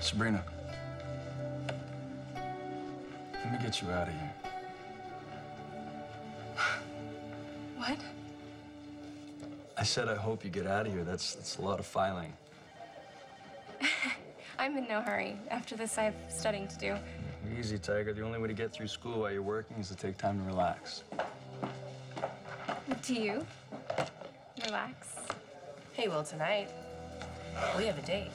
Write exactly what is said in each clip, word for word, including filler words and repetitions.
Sabrina, let me get you out of here. What? I said I hope you get out of here. That's, that's a lot of filing. I'm in no hurry. After this, I have studying to do. Easy, Tiger. The only way to get through school while you're working is to take time to relax. Do you? Relax. Hey, well, tonight, we have a date.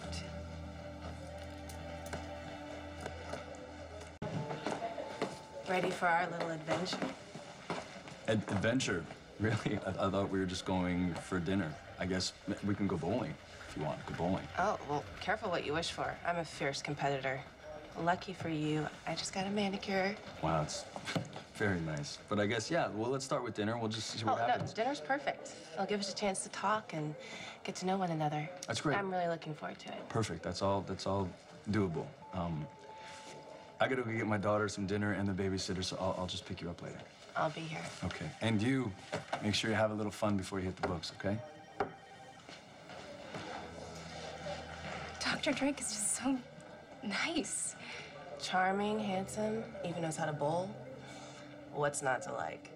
Ready for our little adventure? Ad adventure? Really? I, I thought we were just going for dinner. I guess we can go bowling if you want. Go bowling. Oh, well, careful what you wish for. I'm a fierce competitor. Lucky for you, I just got a manicure. Wow, it's very nice. But I guess, yeah, well, let's start with dinner. We'll just see what oh, happens. No, dinner's perfect. It'll give us a chance to talk and get to know one another. That's great. I'm really looking forward to it. Perfect. That's all, that's all doable. Um, I gotta go get my daughter some dinner and the babysitter, so I'll, I'll just pick you up later. I'll be here. Okay. And you, make sure you have a little fun before you hit the books, okay? Doctor Drake is just so nice. Charming, handsome, even knows how to bowl. What's not to like?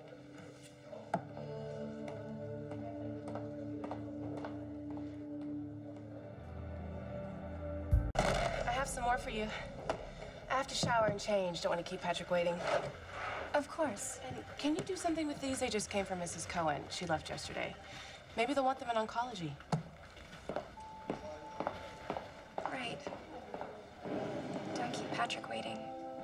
I have some more for you. I have to shower and change. Don't want to keep Patrick waiting. Of course. And can you do something with these? They just came from Missus Cohen. She left yesterday. Maybe they'll want them in oncology. Right. Don't keep Patrick waiting.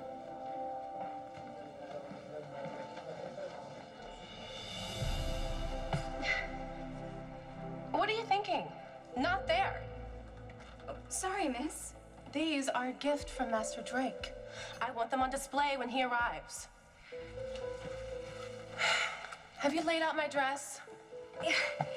What are you thinking? Not there. Oh, sorry, miss. These are a gift from Master Drake. I want them on display when he arrives. Have you laid out my dress? Yeah.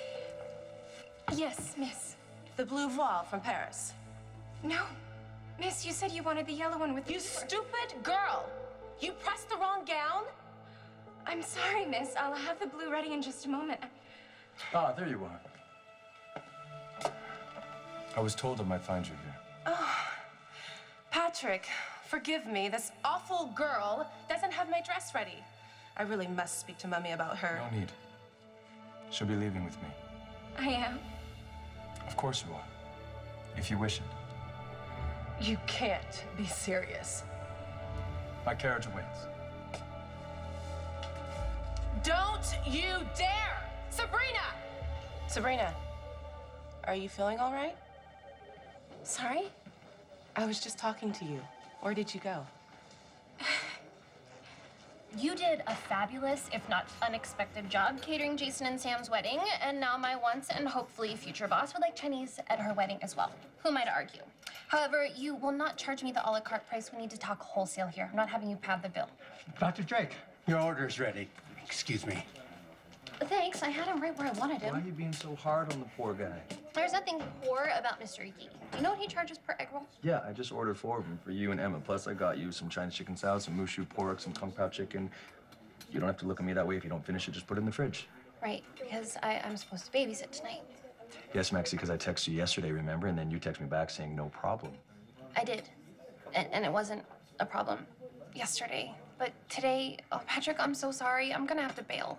Yes, miss. The blue voile from Paris. No. Miss, you said you wanted the yellow one with the... You stupid girl! You pressed the wrong gown? I'm sorry, miss. I'll have the blue ready in just a moment. Ah, there you are. I was told I might find you here. Oh, Patrick, forgive me. This awful girl doesn't have my dress ready. I really must speak to Mummy about her. No need. She'll be leaving with me. I am. Of course you are. If you wish it. You can't be serious. My carriage awaits. Don't you dare! Sabrina! Sabrina, are you feeling all right? Sorry? I was just talking to you. Where did you go? You did a fabulous, if not unexpected job catering Jason and Sam's wedding, and now my once and hopefully future boss would like Chinese at her wedding as well. Who am I to argue? However, you will not charge me the a la carte price. We need to talk wholesale here. I'm not having you pad the bill. Doctor Drake, your order is ready. Excuse me. Thanks, I had him right where I wanted him. Why are you being so hard on the poor guy? There's nothing poor about Mister Yee. Do you know what he charges per egg roll? Yeah, I just ordered four of them for you and Emma. Plus, I got you some Chinese chicken salad, some mushu pork, some kung pao chicken. You don't have to look at me that way. If you don't finish it, just put it in the fridge. Right, because I, I'm supposed to babysit tonight. Yes, Maxie, because I texted you yesterday, remember? And then you text me back saying no problem. I did, and, and it wasn't a problem yesterday. But today, oh, Patrick, I'm so sorry. I'm gonna have to bail.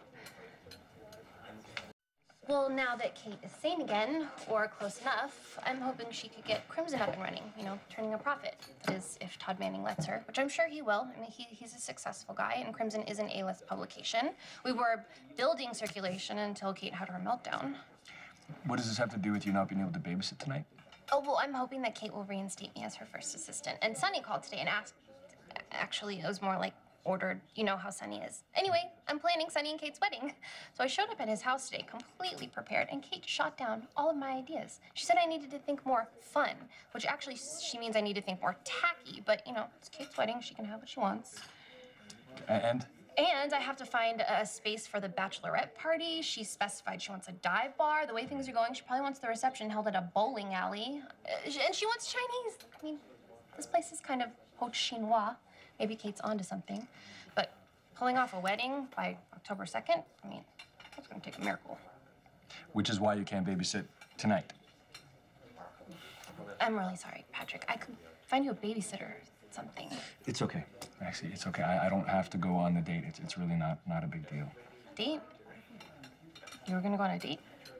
Well, now that Kate is sane again, or close enough, I'm hoping she could get Crimson up and running, you know, turning a profit. That is, if Todd Manning lets her, which I'm sure he will. I mean, he, he's a successful guy, and Crimson is an A-list publication. We were building circulation until Kate had her meltdown. What does this have to do with you not being able to babysit tonight? Oh, well, I'm hoping that Kate will reinstate me as her first assistant. And Sunny called today and asked, actually, it was more like ordered. You know how Sunny is. Anyway, I'm planning Sunny and Kate's wedding. So I showed up at his house today, completely prepared, and Kate shot down all of my ideas. She said I needed to think more fun, which actually she means I need to think more tacky. But, you know, it's Kate's wedding. She can have what she wants. And? And I have to find a space for the bachelorette party. She specified she wants a dive bar. The way things are going, she probably wants the reception held at a bowling alley. Uh, and she wants Chinese. I mean, this place is kind of haute chinois. Maybe Kate's onto something. But pulling off a wedding by October second, I mean, that's gonna take a miracle. Which is why you can't babysit tonight. I'm really sorry, Patrick. I could find you a babysitter or something. It's okay. Actually, it's okay. I, I don't have to go on the date. It's, it's really not, not a big deal. Date? You were gonna go on a date?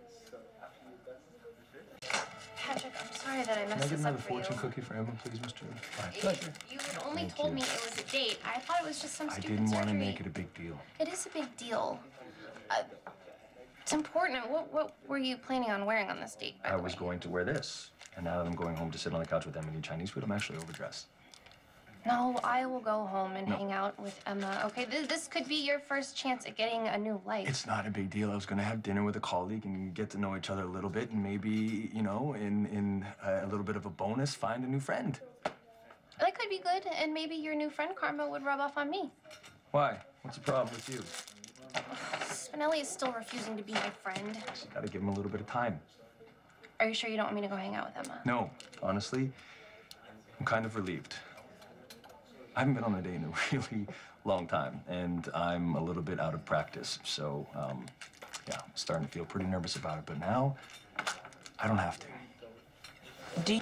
Patrick, I'm sorry that I messed Can I get this another up for fortune you. cookie for Emma, please, Mister My You- pleasure. You had only Thank told you. me it was a date. I thought it was just some I stupid didn't want to surgery. make it a big deal. It is a big deal. Uh, it's important. What, what were you planning on wearing on this date, by I the was way? going to wear this. And now that I'm going home to sit on the couch with Emma and eat Chinese food, I'm actually overdressed. No, I will go home and No. hang out with Emma. Okay, this, this could be your first chance at getting a new life. It's not a big deal. I was going to have dinner with a colleague and get to know each other a little bit and maybe, you know, in, in a little bit of a bonus, find a new friend. That could be good, and maybe your new friend Karma would rub off on me. Why? What's the problem with you? Spinelli is still refusing to be my friend. Just got to give him a little bit of time. Are you sure you don't want me to go hang out with Emma? No, honestly, I'm kind of relieved. I haven't been on a date in a really long time, and I'm a little bit out of practice. So, um, yeah, I'm starting to feel pretty nervous about it. But now, I don't have to. Do you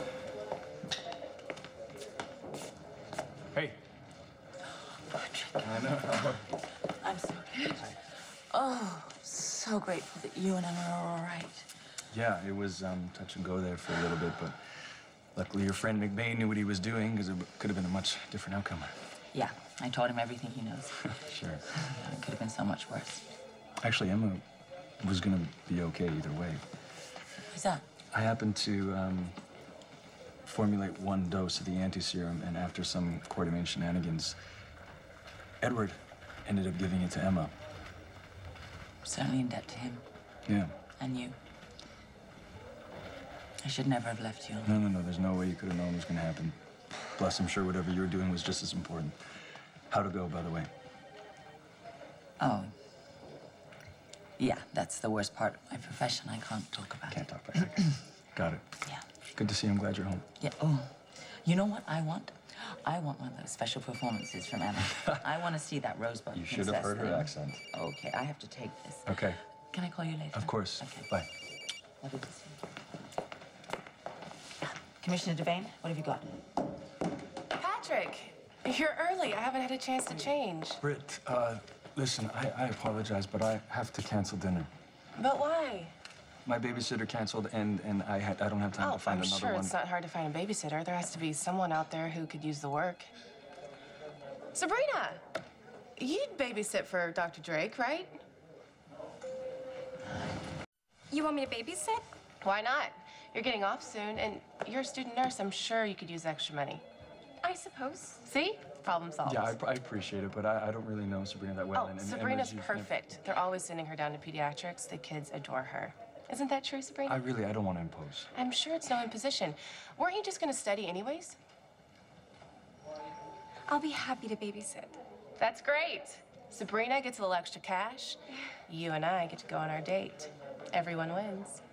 Hey. I know. I'm so good. Oh, so grateful that you and Emma are all right. Yeah, it was um, touch and go there for a little bit, but luckily your friend McBain knew what he was doing, because it could have been a much different outcome. Yeah, I taught him everything he knows. Sure. It could have been so much worse. Actually, Emma was gonna be okay either way. What's that? I happened to um, formulate one dose of the anti-serum, and after some coordinating shenanigans, Edward ended up giving it to Emma. Certainly in debt to him Yeah. and you. I should never have left you. No, no, no. There's no way you could have known what was gonna happen. Plus, I'm sure whatever you were doing was just as important. How'd it go, by the way? Oh. Yeah, that's the worst part of my profession. I can't talk about Can't it. talk about it. Got it. Yeah. Good to see you. I'm glad you're home. Yeah. Oh, you know what I want? I want one of those special performances from Emma. I want to see that Rosebud You should have Princess heard her thing. accent. Okay, I have to take this. Okay. Can I call you later? Of course. Okay. Bye. Lovely to see you. Commissioner Devane, what have you got? Patrick, you're early. I haven't had a chance to change. Britt, uh, listen, I, I apologize, but I have to cancel dinner. But why? My babysitter canceled, and, and I, had, I don't have time Oh, to find I'm another sure one. it's not hard to find a babysitter. There has to be someone out there who could use the work. Sabrina, you'd babysit for Doctor Drake, right? You want me to babysit? Why not? You're getting off soon, and you're a student nurse. I'm sure you could use extra money. I suppose. See? Problem solved. Yeah, I, I appreciate it, but I, I don't really know Sabrina that well. Oh, and, and Sabrina's Emma's usually- perfect. They're always sending her down to pediatrics. The kids adore her. Isn't that true, Sabrina? I really, I don't want to impose. I'm sure it's no imposition. Weren't you just going to study anyways? I'll be happy to babysit. That's great. Sabrina gets a little extra cash. You and I get to go on our date. Everyone wins.